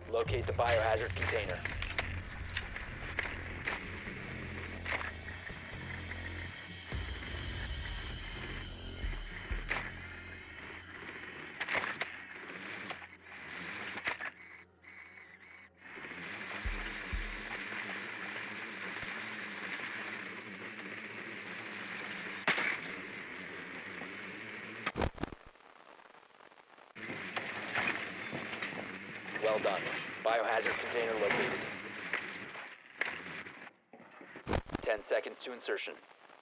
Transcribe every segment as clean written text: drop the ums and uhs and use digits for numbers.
Locate the biohazard container. Well done. Biohazard container located. 10 seconds to insertion.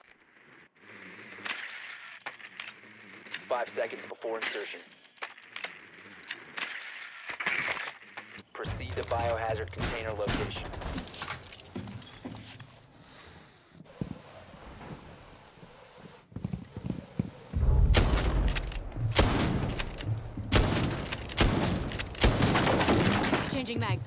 5 seconds before insertion. Proceed to biohazard container location. Changing mags.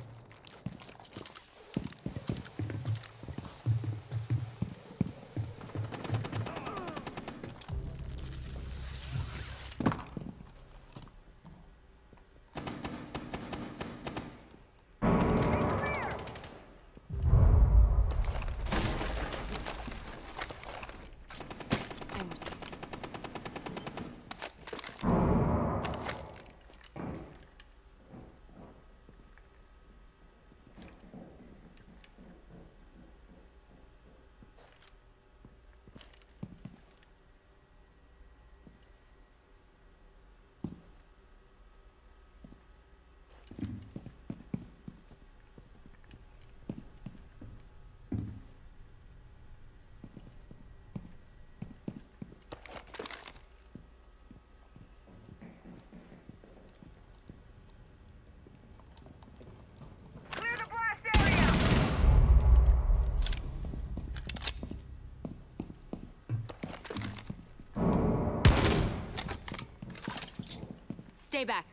Stay back.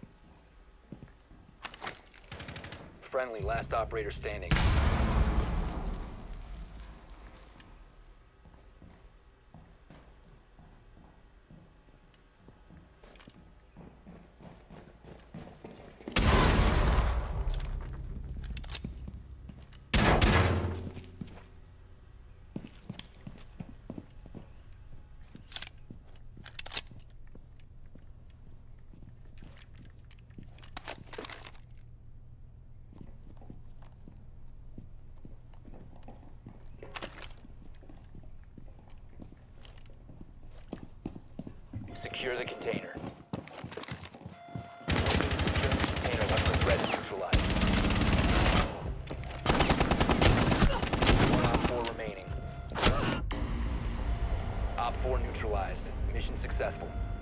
Friendly, last operator standing. Secure the container. Secure the container once the threat is neutralized. 1 Op 4 remaining. Op 4 neutralized. Mission successful.